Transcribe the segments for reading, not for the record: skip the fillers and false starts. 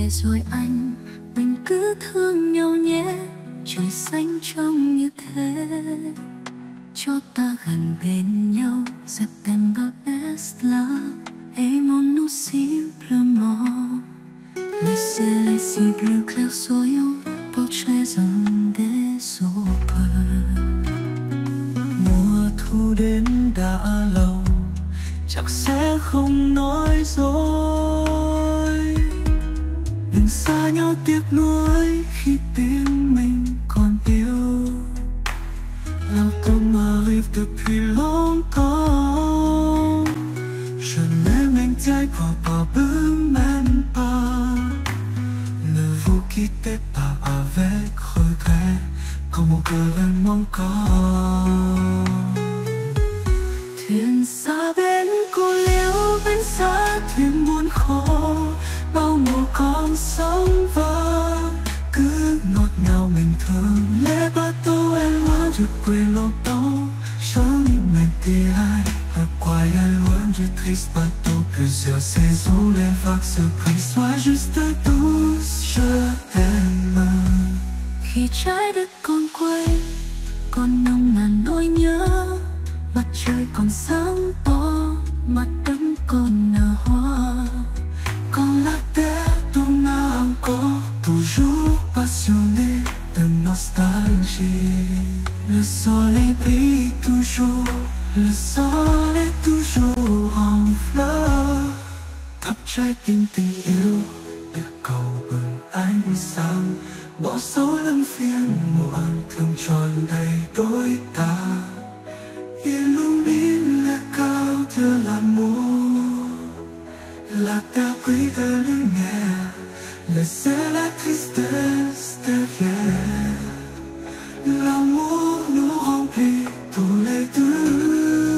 về rồi anh, mình cứ thương nhau nhé. Trời xanh trong như thế, cho ta gần bên nhau. September es la e non simplement. Laissez si bleu clair soyons portraits des aubes. Mùa thu đến đã lâu, chắc sẽ không nói dối. Đừng xa nhau tiếc nuối khi tim mình còn yêu. L'automne arrive depuis longtemps. Je ne m'inquiète pas, même pas. Ne vous quittez pas avec regret, comme mon cœur aime encore. Thuyền xa bên cô liễu, bên xa thuyền buồn khổ. Bao mùa con sóng vỡ cứ ngọt ngào mình thương. Les bateaux éloignent du quê longtemps. Jamais m'intéresse à quoi il est loin du triste bateau. Plusieurs saisons, les vagues se brisent. Sois juste douce, je t'aime. Khi trái đất còn quay, còn nồng nàn nỗi nhớ. Mặt trời còn sáng to, mặt đất còn nở hoa. Quand la terre tourne encore, toujours passionné de nostalgie. Le soleil brille toujours, le soleil toujours en fleurs. Thắp trái tim tình yêu để cầu bừng ánh sáng. Bỏ dấu lưng phiền muộn thường tròn đầy đôi ta. Illumine le cœur de l'amour. La terre brille de lumière. Laissez la tristesse derrière. L'amour nous remplit tous les deux.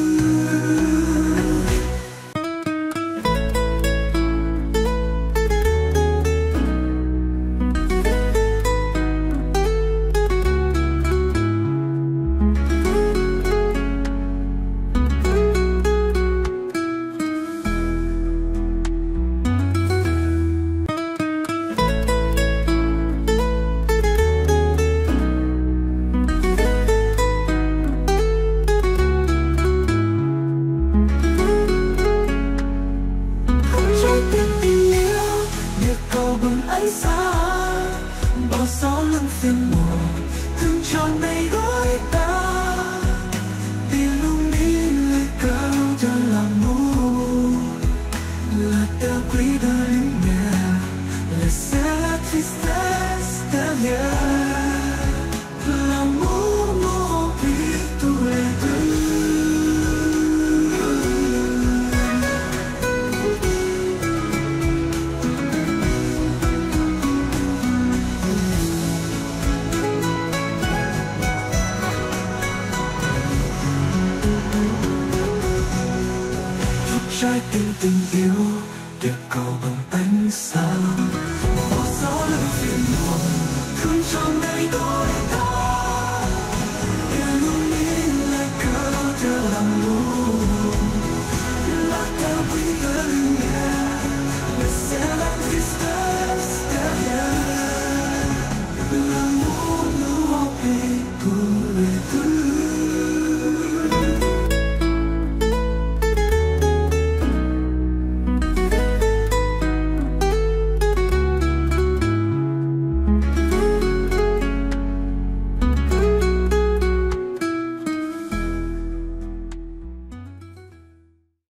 Ánh sáng bao gió lưng phiền muộn thương tròn đầy đôi ta. Illumine le cœur de l'amour. La terre brille de lumière. Laissez la tristesse derrière. L'amour nous remplit tous les deux. Trái tim tình yêu để cầu bằng ánh sáng. Bỏ gió lưng